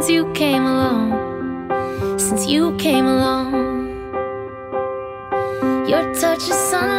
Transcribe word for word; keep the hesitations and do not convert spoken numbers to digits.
since you came along, since you came along. Your touch is sunlight